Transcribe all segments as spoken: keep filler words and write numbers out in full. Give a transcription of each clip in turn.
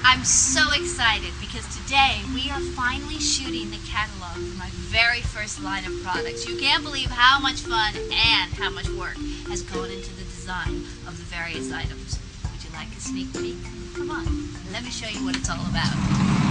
I'm so excited because today we are finally shooting the catalog for my very first line of products. You can't believe how much fun and how much work has gone into the design of the various items. Would you like a sneak peek? Come on, let me show you what it's all about.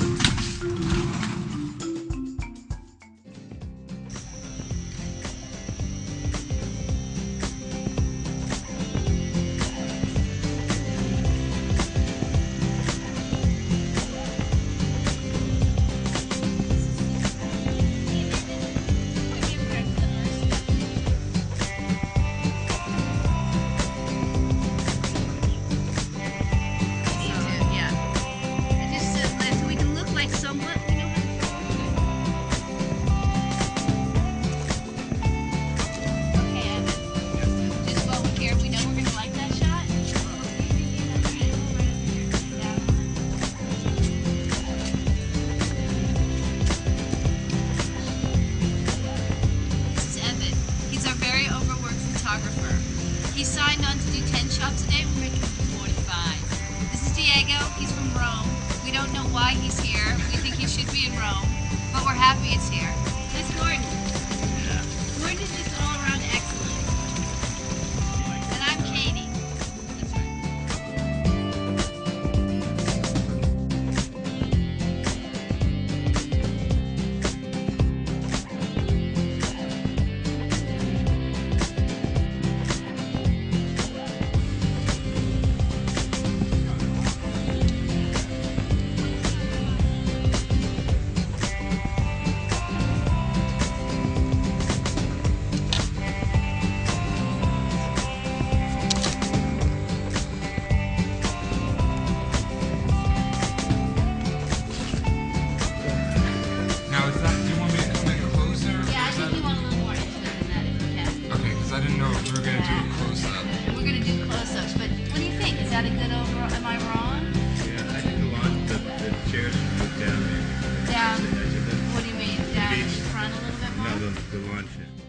He signed on to do ten shots a day. We're going to do forty-five. This is Diego. He's from Rome. We don't know why he's here. We think he should be in Rome, but we're happy it's here. This is Gordon. Yeah. Gordon is just all around excellent. And I'm Katie. That's right. Is that a good overall? Am I wrong? Yeah, I think the launch, the, the chairs move down maybe. Down? The edge of it. What do you mean? Down in front a little bit more? No, the, the launch.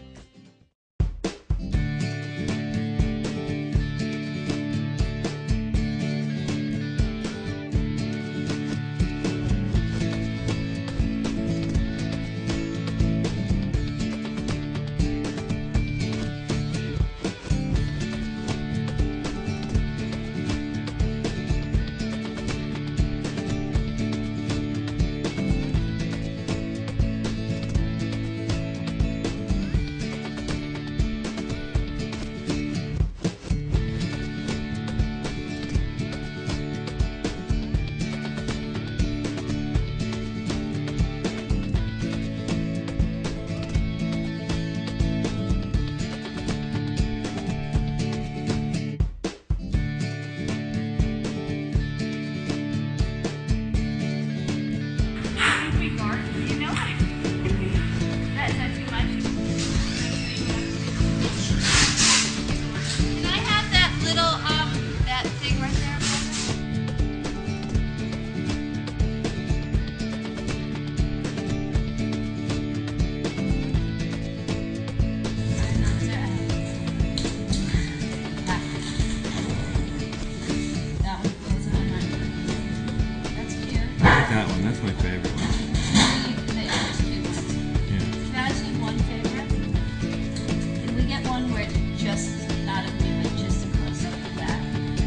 That one, that's my favorite one. Yeah. Can I ask you one favorite? Can we get one where it's just not a view, but just a close up of that?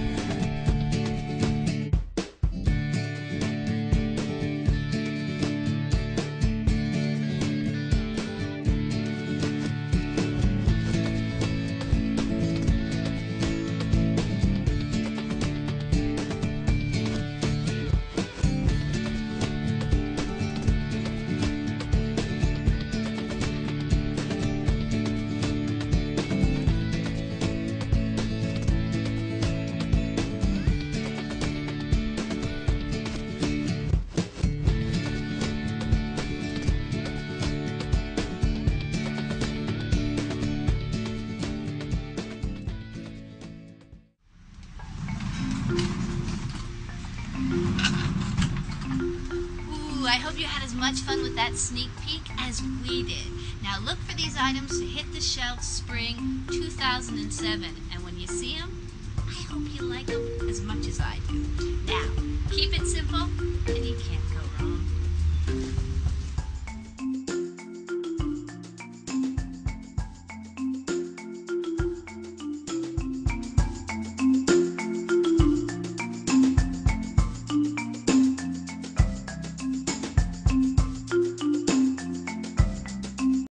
Ooh, I hope you had as much fun with that sneak peek as we did. Now look for these items to hit the shelves spring two thousand seven. And when you see them, I hope you like them as much as I do.